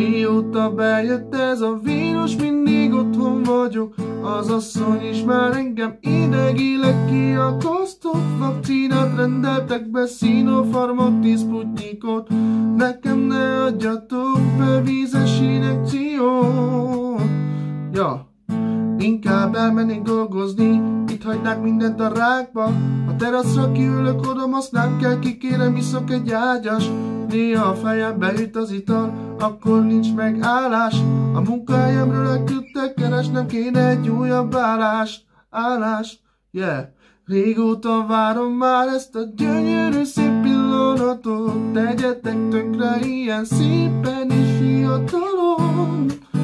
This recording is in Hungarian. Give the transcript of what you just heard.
Mióta bejött ez a vírus, mindig otthon vagyok. Az asszony is már engem idegileg kiakasztott. Vakcinát rendeltek be, Sinopharmot, 10 Sputnikot. Nekem ne adjatok be vízes injekciót. Ja, inkább elmennék dolgozni, itt hagynák mindent a rákba. A teraszra kiülök, oda azt nem kell, kikérem, iszok egy ágyas. Néha a fejembe üt az ital, akkor nincs megállás. A munkahelyemről elküldtek, keresnem kéne egy újabb állást, yeah. Régóta várom már ezt a gyönyörű szép pillanatot. Tegyetek tönkre ilyen szépen és fiatalon.